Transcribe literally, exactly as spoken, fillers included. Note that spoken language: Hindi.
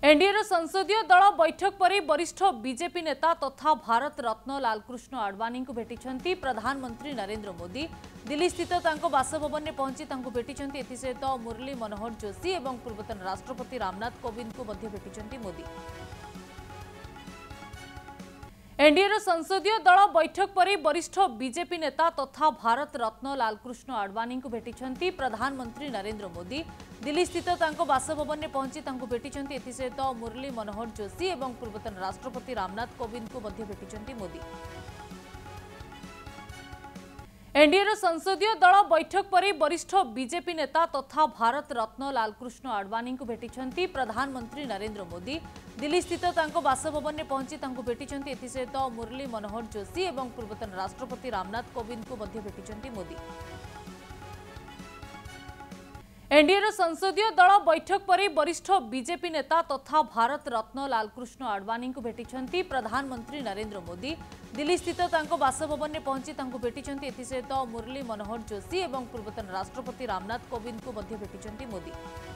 एनडीए संसदीय दल बैठक पर वरिष्ठ बीजेपी नेता तथा भारत रत्न लालकृष्ण आडवाणी को भेटी प्रधानमंत्री नरेंद्र मोदी दिल्ली स्थित बासभवन में पहुंची भेटी एसहित मुरली मनोहर जोशी और पूर्वतन राष्ट्रपति रामनाथ कोविंद को भेटी मोदी। एनडीए संसदीय दल बैठक पर वरिष्ठ बीजेपी नेता तथा भारत रत्न लालकृष्ण आडवाणी को भेटी प्रधानमंत्री नरेंद्र मोदी दिल्ली स्थित बासभवन में पहुंची भेटी एसहित मुरली मनोहर जोशी और पूर्वतन राष्ट्रपति रामनाथ कोविंद को भेटी मोदी। एनडीए संसदीय दल बैठक पर वरिष्ठ बीजेपी नेता तथा भारत रत्न लालकृष्ण आडवाणी को भेटी प्रधानमंत्री नरेंद्र मोदी दिल्ली स्थित बासभवन में पहुंची भेटी एसहित मुरली मनोहर जोशी और पूर्वतन राष्ट्रपति रामनाथ कोविंद को भेटी मोदी। एनडीए संसदीय दल बैठक पर वरिष्ठ बीजेपी नेता तथा भारत रत्न लालकृष्ण आडवाणी को भेटी प्रधानमंत्री नरेंद्र मोदी दिल्ली स्थित बासभवन में पहुंची भेटी एसहित मुरली मनोहर जोशी और पूर्वतन राष्ट्रपति रामनाथ कोविंद को भेटी मोदी।